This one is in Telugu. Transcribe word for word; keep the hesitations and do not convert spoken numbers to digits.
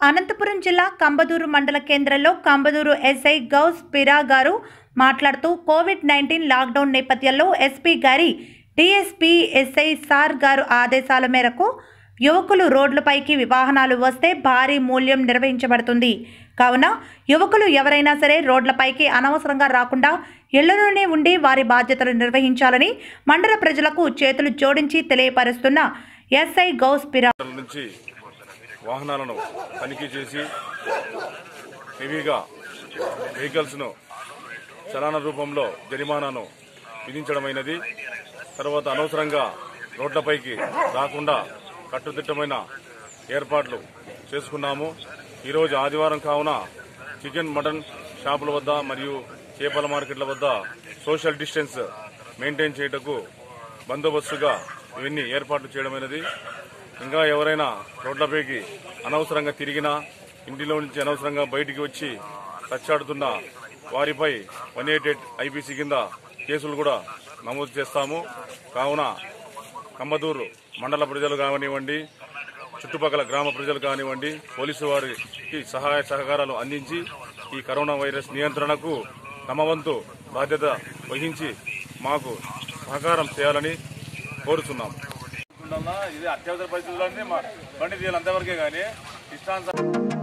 అనంతపురం జిల్లా కంబదూరు మండల కేంద్రంలో కంబదూరు ఎస్ఐ గౌస్ పిరా గారు మాట్లాడుతూ కోవిడ్ నైన్టీన్ లాక్డౌన్ నేపథ్యంలో ఎస్పీ గారి డిఎస్పీ ఎస్ఐ సార్ గారు ఆదేశాల మేరకు యువకులు రోడ్లపైకి వాహనాలు వస్తే భారీ మూల్యం నిర్వహించబడుతుంది. కావున యువకులు ఎవరైనా సరే రోడ్లపైకి అనవసరంగా రాకుండా ఇళ్లలోనే ఉండి వారి బాధ్యతలు నిర్వహించాలని మండల ప్రజలకు చేతులు జోడించి తెలియపరుస్తున్న ఎస్ఐ గౌస్ పిరా నుంచి వాహనాలను తనిఖీ చేసి హెవీగా వెహికల్స్ను చలాన రూపంలో జరిమానాను విధించడమైనది. తర్వాత అనవసరంగా రోడ్లపైకి రాకుండా కట్టుదిట్టమైన ఏర్పాట్లు చేసుకున్నాము. ఈరోజు ఆదివారం కావున చికెన్ మటన్ షాపుల వద్ద మరియు చేపల మార్కెట్ల వద్ద సోషల్ డిస్టెన్స్ మెయింటైన్ చేయటకు బందోబస్తుగా ఇవన్నీ ఏర్పాట్లు చేయడమైనది. ఇంకా ఎవరైనా రోడ్లపైకి అనవసరంగా తిరిగినా ఇంటిలో నుంచి అనవసరంగా బయటికి వచ్చి తచ్చాడుతున్న వారిపై వన్ ఎయిట్ ఎయిట్ ఐపీసీ కింద కేసులు కూడా నమోదు చేస్తాము. కావున కంబదూరు మండల ప్రజలు కానివ్వండి, చుట్టుపక్కల గ్రామ ప్రజలు కానివ్వండి, పోలీసు వారికి సహాయ సహకారాలు అందించి ఈ కరోనా వైరస్ నియంత్రణకు తమ వంతు బాధ్యత వహించి మాకు సహకారం చేయాలని కోరుతున్నాం. ఇది అత్యవసర పరిస్థితుల్లోనే బండి తీయాలి అంతవరకే కానీ ఇష్టాంత